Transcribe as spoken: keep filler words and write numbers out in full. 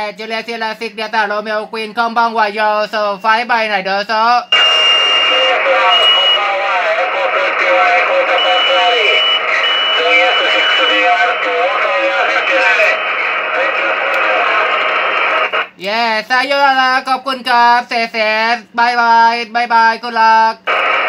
จูเลียซีลาซิกเดียตาโรเมโอควีนคอมบังวายโยโซไฟบายไหนเดอโซเย้ซายโยนาขอบคุณครับเซเซบายบายบายบายคุณลัก